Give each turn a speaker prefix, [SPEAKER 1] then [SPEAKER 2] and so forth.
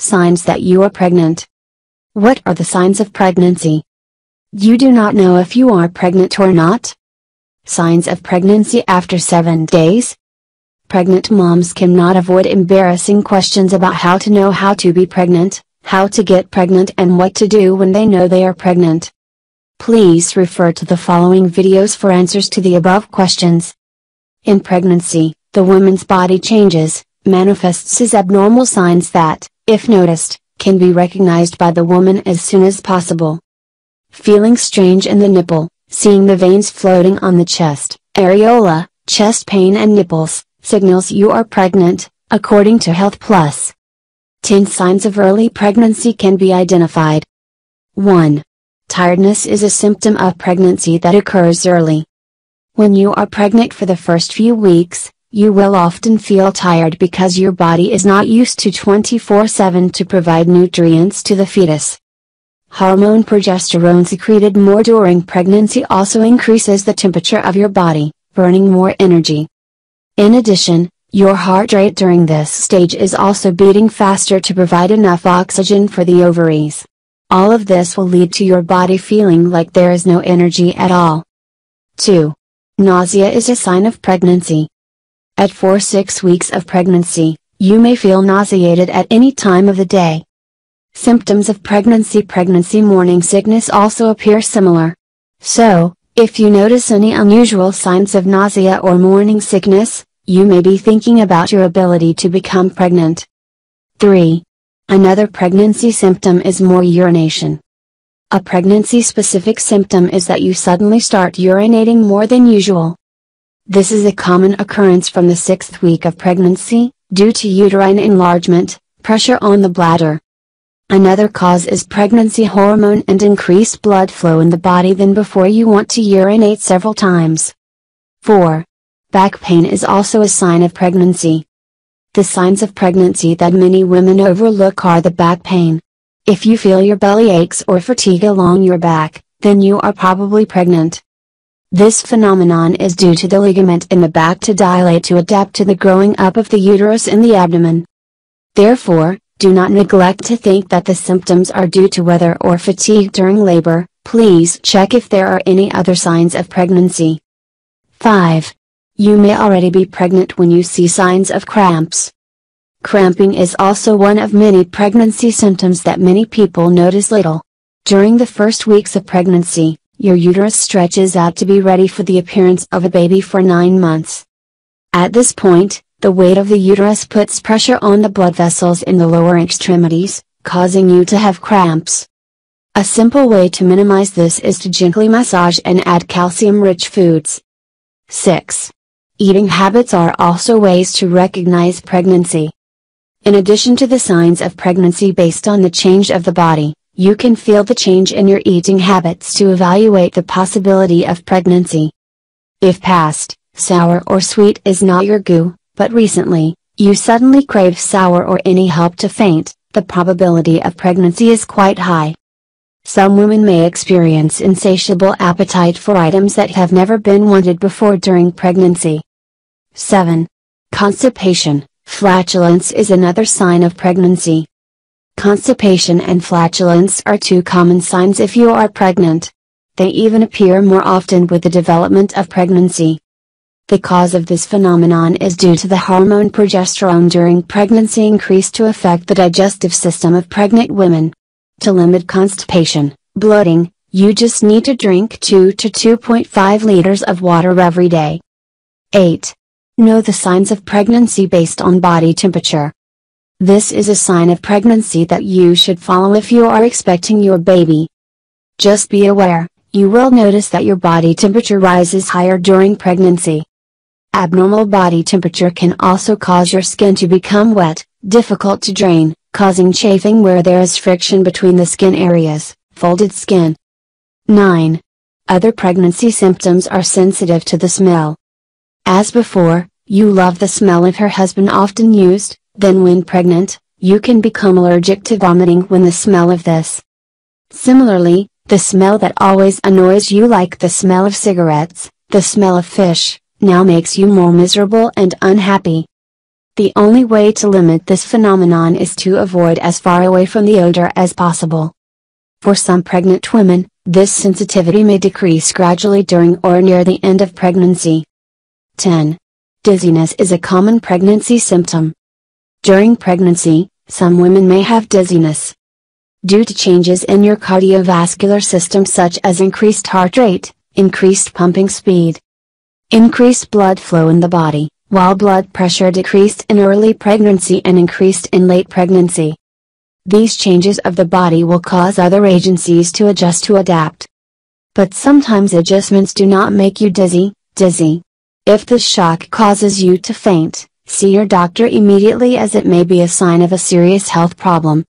[SPEAKER 1] Signs that you are pregnant. What are the signs of pregnancy? You do not know if you are pregnant or not? Signs of pregnancy after 7 days? Pregnant moms cannot avoid embarrassing questions about how to know how to be pregnant, how to get pregnant, and what to do when they know they are pregnant. Please refer to the following videos for answers to the above questions. In pregnancy, the woman's body changes, manifests as abnormal signs that, if noticed, can be recognized by the woman as soon as possible. Feeling strange in the nipple, seeing the veins floating on the chest, areola, chest pain and nipples, signals you are pregnant, according to Health Plus. 10 signs of early pregnancy can be identified. 1. Tiredness is a symptom of pregnancy that occurs early. When you are pregnant for the first few weeks, you will often feel tired because your body is not used to 24/7 to provide nutrients to the fetus. Hormone progesterone secreted more during pregnancy also increases the temperature of your body, burning more energy. In addition, your heart rate during this stage is also beating faster to provide enough oxygen for the ovaries. All of this will lead to your body feeling like there is no energy at all. 2. Nausea is a sign of pregnancy. At 4-6 weeks of pregnancy, you may feel nauseated at any time of the day. Symptoms of pregnancy morning sickness also appear similar. So, if you notice any unusual signs of nausea or morning sickness, you may be thinking about your ability to become pregnant. 3. Another pregnancy symptom is more urination. A pregnancy-specific symptom is that you suddenly start urinating more than usual. This is a common occurrence from the 6th week of pregnancy, due to uterine enlargement, pressure on the bladder. Another cause is pregnancy hormone and increased blood flow in the body than before you want to urinate several times. 4. Back pain is also a sign of pregnancy. The signs of pregnancy that many women overlook are the back pain. If you feel your belly aches or fatigue along your back, then you are probably pregnant. This phenomenon is due to the ligament in the back to dilate to adapt to the growing up of the uterus in the abdomen. Therefore, do not neglect to think that the symptoms are due to weather or fatigue during labor. Please check if there are any other signs of pregnancy. 5. You may already be pregnant when you see signs of cramps. Cramping is also one of many pregnancy symptoms that many people notice little. During the first weeks of pregnancy, your uterus stretches out to be ready for the appearance of a baby for 9 months. At this point, the weight of the uterus puts pressure on the blood vessels in the lower extremities, causing you to have cramps. A simple way to minimize this is to gently massage and add calcium-rich foods. 6. Eating habits are also ways to recognize pregnancy. In addition to the signs of pregnancy based on the change of the body, you can feel the change in your eating habits to evaluate the possibility of pregnancy. If past, sour or sweet is not your go, but recently, you suddenly crave sour or any help to faint, the probability of pregnancy is quite high. Some women may experience insatiable appetite for items that have never been wanted before during pregnancy. 7. Constipation, flatulence is another sign of pregnancy. Constipation and flatulence are 2 common signs if you are pregnant. They even appear more often with the development of pregnancy. The cause of this phenomenon is due to the hormone progesterone during pregnancy increase to affect the digestive system of pregnant women. To limit constipation, bloating, you just need to drink 2 to 2.5 liters of water every day. 8. Know the signs of pregnancy based on body temperature. This is a sign of pregnancy that you should follow if you are expecting your baby. Just be aware, you will notice that your body temperature rises higher during pregnancy. Abnormal body temperature can also cause your skin to become wet, difficult to drain, causing chafing where there is friction between the skin areas, folded skin. 9. Other pregnancy symptoms are sensitive to the smell. As before, you love the smell of your husband often used, then when pregnant, you can become allergic to vomiting when the smell of this. Similarly, the smell that always annoys you, like the smell of cigarettes, the smell of fish, now makes you more miserable and unhappy. The only way to limit this phenomenon is to avoid as far away from the odor as possible. For some pregnant women, this sensitivity may decrease gradually during or near the end of pregnancy. 10. Dizziness is a common pregnancy symptom. During pregnancy, some women may have dizziness. Due to changes in your cardiovascular system such as increased heart rate, increased pumping speed, increased blood flow in the body, while blood pressure decreased in early pregnancy and increased in late pregnancy. These changes of the body will cause other agencies to adjust to adapt. But sometimes adjustments do not make you dizzy. If the shock causes you to faint, see your doctor immediately as it may be a sign of a serious health problem.